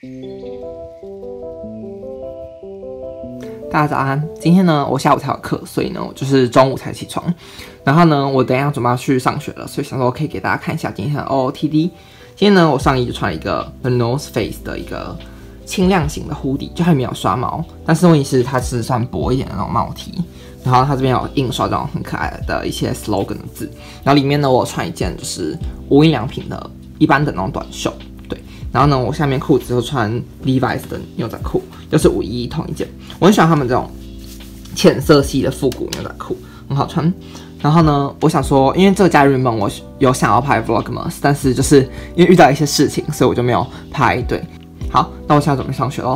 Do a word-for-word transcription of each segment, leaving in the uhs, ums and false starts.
大家早安，今天呢，我下午才有课，所以呢，我就是中午才起床。然后呢，我等一下准备要去上学了，所以想说可以给大家看一下今天的 O O T D。今天呢，我上衣就穿了一个 The North Face 的一个轻量型的 hoodie， 就还没有刷毛，但是问题是它是算薄一点的那种帽 T。然后它这边有印刷这种很可爱的一些 slogan 的字。然后里面呢，我有穿一件就是无印良品的一般的那种短袖。然后呢，我下面裤子就穿 Levi's 的牛仔裤，就是五一同一件。我很喜欢他们这种浅色系的复古牛仔裤，很好穿。然后呢，我想说，因为这个假日原本我有想要拍 Vlogmas， 但是就是因为遇到一些事情，所以我就没有拍。对，好，那我现在准备上学喽。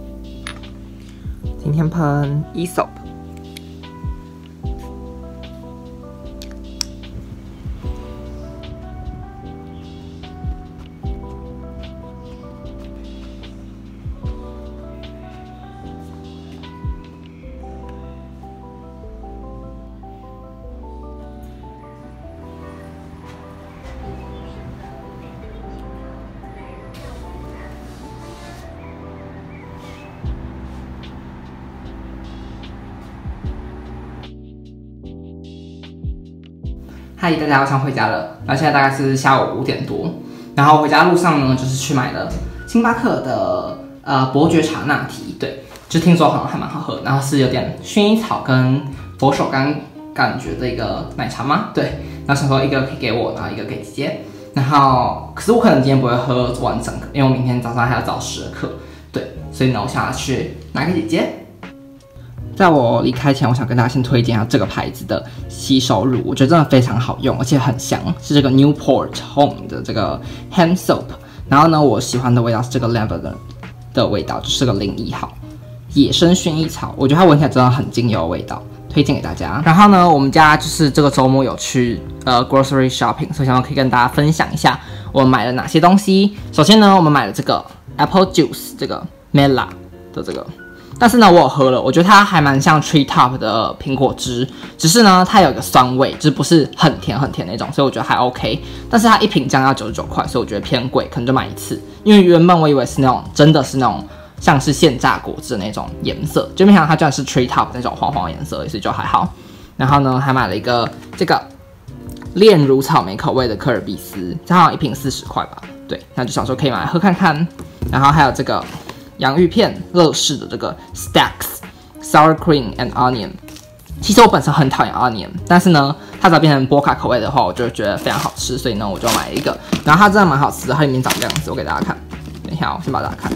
今天喷 Aesop。嗨，大家，我想回家了。然后现在大概是下午五点多。然后回家路上呢，就是去买了星巴克的呃伯爵茶拿铁，对，就听说好像还蛮好喝。然后是有点薰衣草跟佛手柑感觉的一个奶茶吗？对。然后想说一个可以给我，然后一个给姐姐。然后可是我可能今天不会喝完整个，因为我明天早上还要早十的课，对。所以呢，我想要去拿给姐姐。在我离开前，我想跟大家先推荐一下这个牌子的洗手乳，我觉得真的非常好用，而且很香，是这个 Newport Home 的这个 Hand Soap。然后呢，我喜欢的味道是这个 Lavender 的味道，就是个零一号野生薰衣草，我觉得它闻起来真的很精油的味道，推荐给大家。然后呢，我们家就是这个周末有去呃 grocery shopping， 所以想可以跟大家分享一下我们买了哪些东西。首先呢，我们买了这个 Apple Juice， 这个 Mela 的这个。但是呢，我有喝了，我觉得它还蛮像 Tree Top 的苹果汁，只是呢，它有一个酸味，就是不是很甜很甜那种，所以我觉得还 OK。但是它一瓶这样要九十九块，所以我觉得偏贵，可能就买一次。因为原本我以为是那种真的是那种像是现榨果汁的那种颜色，就没想到它居然是 Tree Top 那种黄黄的颜色，所以就还好。然后呢，还买了一个这个炼乳草莓口味的科尔必斯，这好像一瓶四十块吧，对，那就想说可以买来喝看看。然后还有这个洋芋片，乐事的这个 Stacks Sour Cream and Onion。其实我本身很讨厌 Onion， 但是呢，它只要变成波卡口味的话，我就觉得非常好吃，所以呢，我就买了一个。然后它真的蛮好吃的，它里面长这样子，我给大家看。等一下，我先把大家看，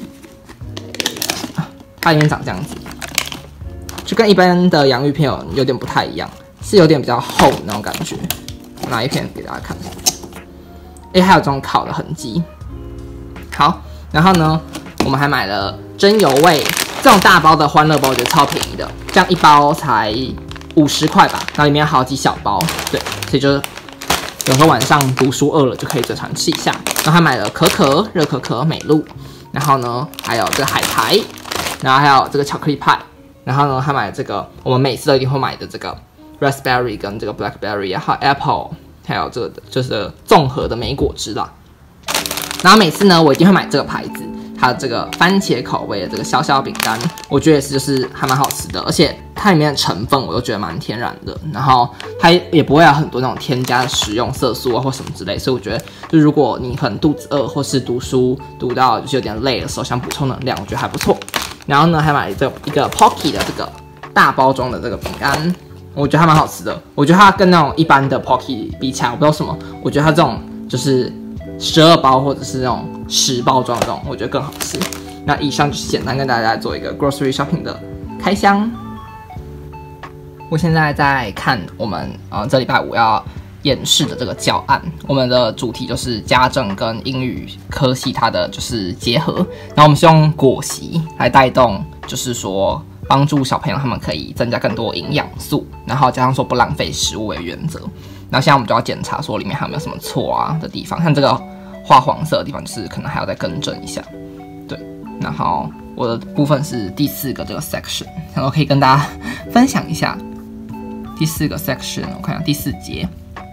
它里面长这样子，就跟一般的洋芋片有有点不太一样，是有点比较厚的那种感觉。拿一片给大家看，哎，还有这种烤的痕迹。好，然后呢，我们还买了真油味这种大包的欢乐包，我觉得超便宜的，这样一包才五十块吧，然后里面有好几小包，对，所以就是有时候晚上读书饿了就可以嘴馋吃一下。然后还买了可可、热可可、美露，然后呢还有这个海苔，然后还有这个巧克力派，然后呢还买了这个我们每次都一定会买的这个 raspberry 跟这个 blackberry， 还有 apple， 还有这个就是综合的莓果汁啦。然后每次呢我一定会买这个牌子。它的这个番茄口味的这个小小饼干，我觉得也是就是还蛮好吃的，而且它里面的成分我都觉得蛮天然的，然后它也不会有很多那种添加的食用色素啊或什么之类，所以我觉得就如果你很肚子饿或是读书读到就是有点累的时候想补充能量，我觉得还不错。然后呢还买了这个一个 Pocky 的这个大包装的这个饼干，我觉得还蛮好吃的，我觉得它跟那种一般的 Pocky 比起来，我不知道什么，我觉得它这种就是十二包或者是那种十包装的这种，我觉得更好吃。那以上就是简单跟大家做一个 grocery shopping 的开箱。我现在在看我们呃这礼拜五要演示的这个教案，我们的主题就是家政跟英语科系它的就是结合，然后我们是用果昔来带动，就是说帮助小朋友他们可以增加更多营养素，然后加上说不浪费食物为原则。然后现在我们就要检查说里面还有没有什么错啊的地方，像这个画黄色的地方就是可能还要再更正一下，对。然后我的部分是第四个这个 section， 然后可以跟大家分享一下第四个 section， 我看一下第四节。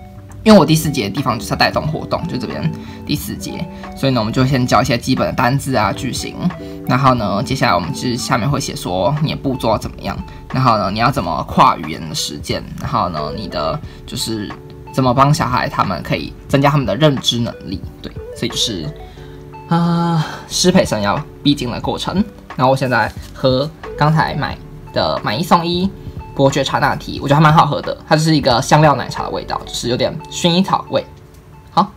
因为我第四节的地方就是要带动活动，就这边第四节，所以呢，我们就先教一些基本的单字啊、句型，然后呢，接下来我们就是下面会写说你的步骤要怎么样，然后呢，你要怎么跨语言的实践，然后呢，你的就是怎么帮小孩他们可以增加他们的认知能力，对，所以就是啊、呃，师培生要必经的过程。然后我现在喝刚才买的买一送一伯爵茶拿铁，我觉得还蛮好喝的，它就是一个香料奶茶的味道，就是有点薰衣草味。好，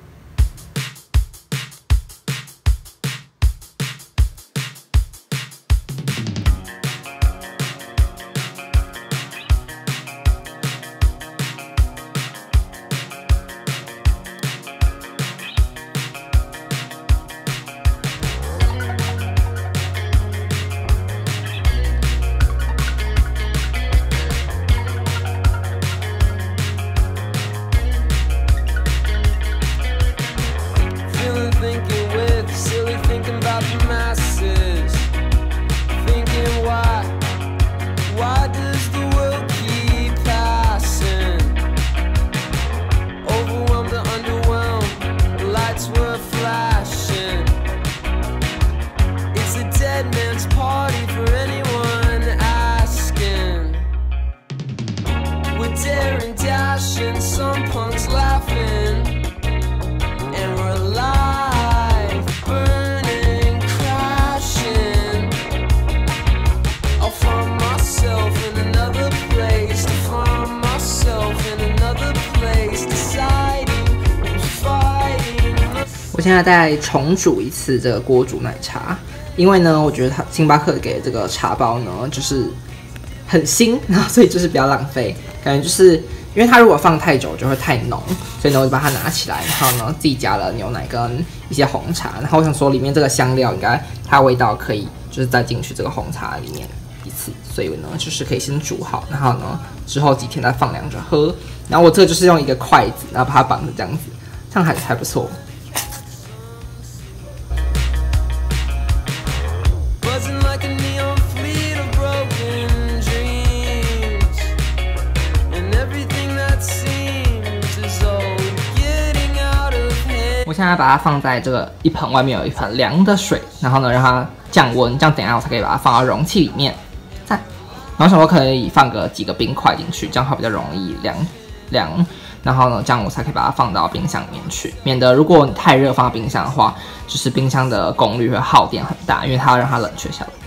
我现在再重煮一次这个锅煮奶茶，因为呢，我觉得它星巴克给的这个茶包呢，就是很新，然后所以就是不要浪费，感觉就是因为它如果放太久就会太浓，所以呢我就把它拿起来，然后呢自己加了牛奶跟一些红茶，然后我想说里面这个香料应该它的味道可以就是再进去这个红茶里面一次，所以呢就是可以先煮好，然后呢之后几天再放凉着喝。然后我这个就是用一个筷子，然后把它绑着这样子，这样还还不错。我现在把它放在这个一盆外面有一盆凉的水，然后呢让它降温，这样等一下我才可以把它放到容器里面。赞。然后想说可以放个几个冰块进去，这样它比较容易凉凉。然后呢，这样我才可以把它放到冰箱里面去，免得如果你太热放到冰箱的话，就是冰箱的功率会耗电很大，因为它要让它冷却下来。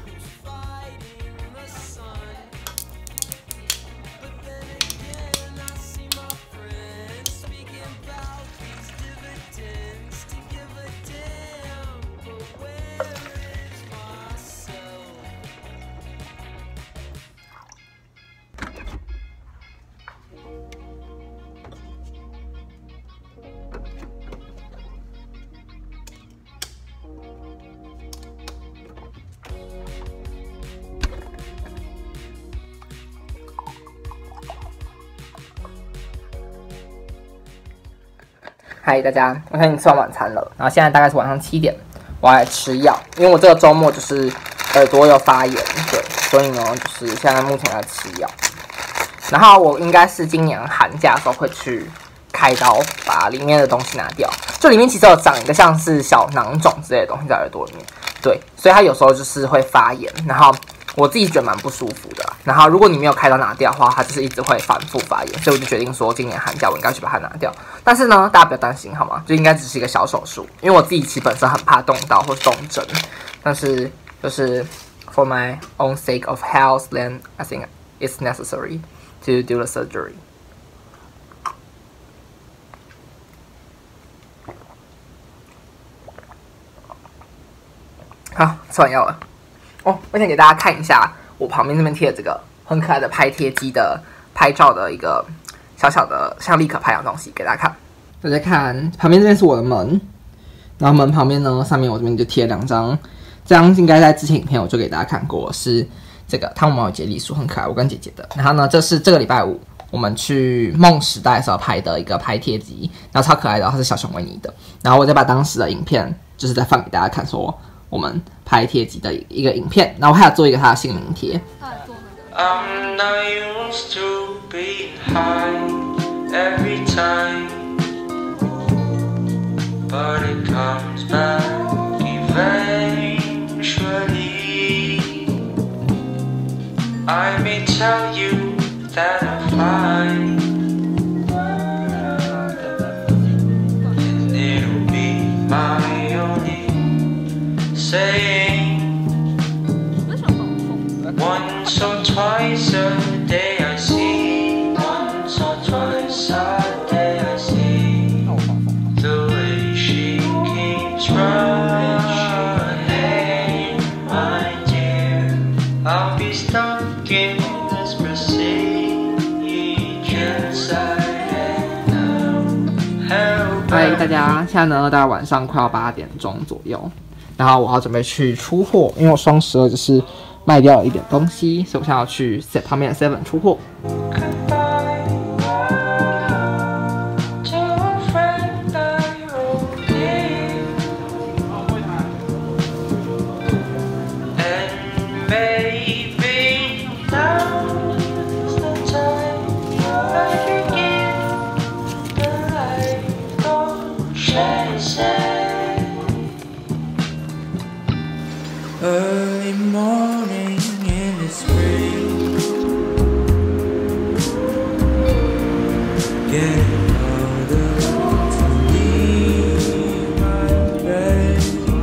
嗨，大家，我看你吃完晚餐了，然后现在大概是晚上七点，我要来吃药，因为我这个周末就是耳朵有发炎，对，所以呢，就是现在目前在吃药。然后我应该是今年寒假的时候会去开刀，把里面的东西拿掉。就里面其实有长一个像是小囊肿之类的东西在耳朵里面，对，所以它有时候就是会发炎，然后我自己觉得蛮不舒服的。然后如果你没有开刀拿掉的话，它就是一直会反复发炎，所以我就决定说今年寒假我应该去把它拿掉。但是呢，大家不要担心好吗？就应该只是一个小手术，因为我自己其实本身很怕动刀或是动针，但是就是 for my own sake of health, then I think it's necessary to do the surgery. 好，吃完药了。哦，我想给大家看一下我旁边这边贴的这个很可爱的拍贴机的拍照的一个小小的像立可拍一样的东西，给大家看。大家看，旁边这边是我的门，然后门旁边呢，上面我这边就贴了两张，这张应该在之前影片我就给大家看过，是这个汤姆猫与杰利鼠，很可爱，我跟姐姐的。然后呢，这是这个礼拜五我们去梦时代的时候拍的一个拍贴机，然后超可爱的，它是小熊维尼的。然后我再把当时的影片就是再放给大家看，说我们拍贴机的一个影片，然后我还有做一个他的姓名贴。I'm not used to being high, every time, but it comes back eventually. I may tell you that I'm fine, and it'll be my only saying. Once or twice a day I see, once or twice a day I see the way she keeps running, my dear. I'll be stuck in this procedure inside and out. 嗨，大家，现在呢大概晚上快要八点钟左右，然后我要准备去出货，因为我双十二就是卖掉了一点东西，所以我现在要去旁边的 Seven 出货。 Early morning in the spring, getting harder to leave my bed.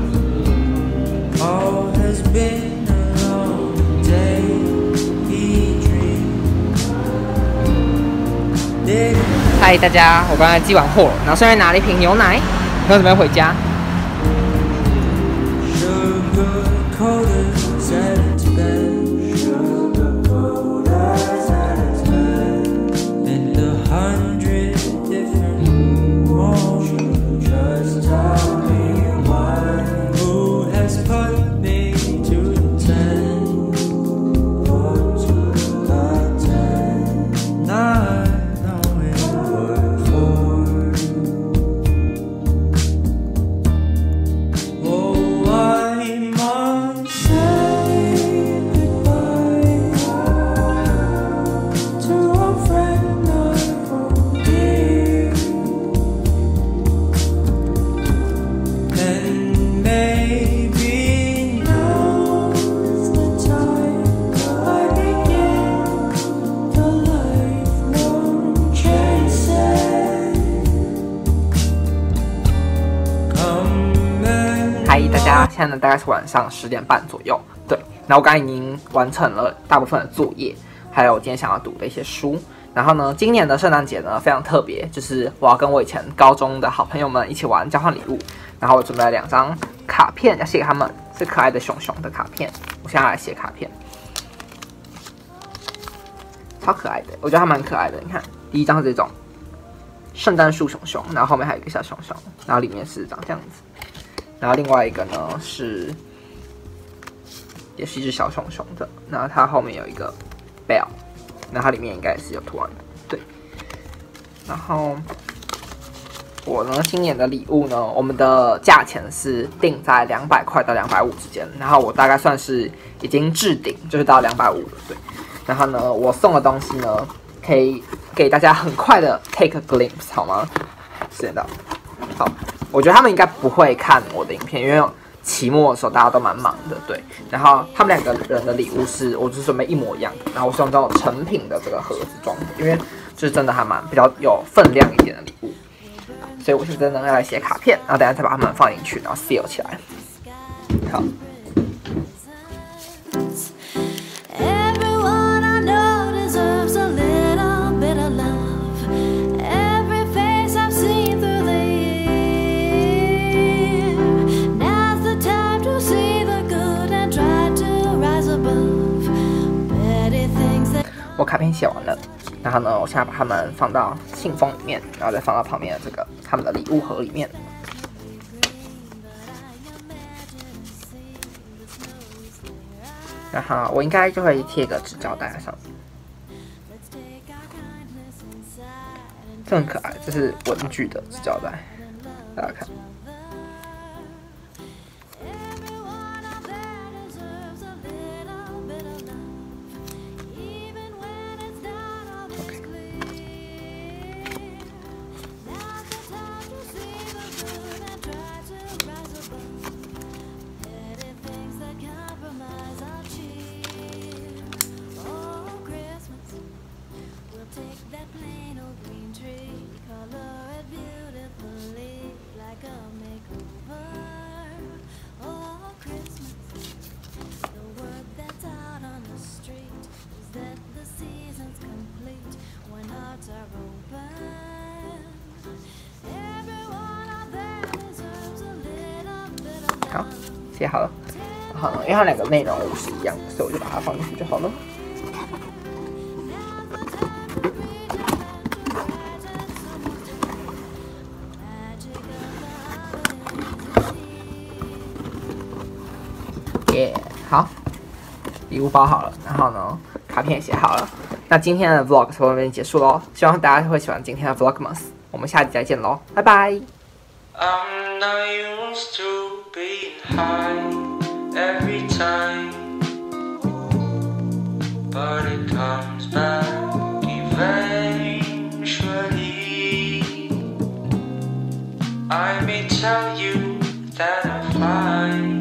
All has been a long day, he dreamed. 嗨，大家，我刚才寄完货了，然后顺便拿了一瓶牛奶，然后准备回家。 Coders at its best, sugar coders at its best, and a hundred different emotions. Just tell me why. Who has put me to the ten, or to the ten? Not knowing what for. Oh, I'm 嗨，大家，现在呢大概是晚上十点半左右。对，然后我刚才已经完成了大部分的作业，还有我今天想要读的一些书。然后呢，今年的圣诞节呢非常特别，就是我要跟我以前高中的好朋友们一起玩交换礼物。然后我准备了两张卡片要写给他们，是可爱的熊熊的卡片。我现在来写卡片，超可爱的，我觉得还蛮可爱的。你看，第一张是这种圣诞树熊熊，然后后面还有一个小熊熊，然后里面是长这样子。 然后另外一个呢是，也是一只小熊熊的，然后它后面有一个 bell， 那它里面应该也是有图案的，对。然后我呢今年的礼物呢，我们的价钱是定在两百块到两百五之间，然后我大概算是已经置顶，就是到两百五了，对。然后呢，我送的东西呢，可以给大家很快的 take a glimpse 好吗？时间到，好。 我觉得他们应该不会看我的影片，因为期末的时候大家都蛮忙的，对。然后他们两个人的礼物是，我就是准备一模一样的，然后我是用这种成品的这个盒子装的，因为就是真的还蛮比较有分量一点的礼物，所以我现在呢要来写卡片，然后等一下再把它们放进去，然后 seal 起来。好。 我卡片写完了，然后呢，我现在把它们放到信封里面，然后再放到旁边的这个他们的礼物盒里面。然后我应该就会贴个纸胶带在上面，这很可爱，这是文具的纸胶带，大家看。 写好了。然后呢，因为它两个内容物是一样的，所以我就把它放进去就好了。耶、yeah, 好，礼物包好了，然后呢，卡片也写好了。那今天的 vlog 到这边结束喽，希望大家会喜欢今天的 vlogmas。我们下集再见喽，拜拜。 I'm not used to being high every time, but it comes back eventually. I may tell you that I'm fine,